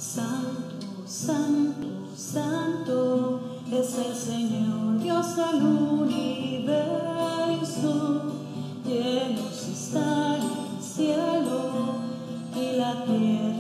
Santo, santo, santo es el Señor Dios del universo. Llenos está el cielo y la tierra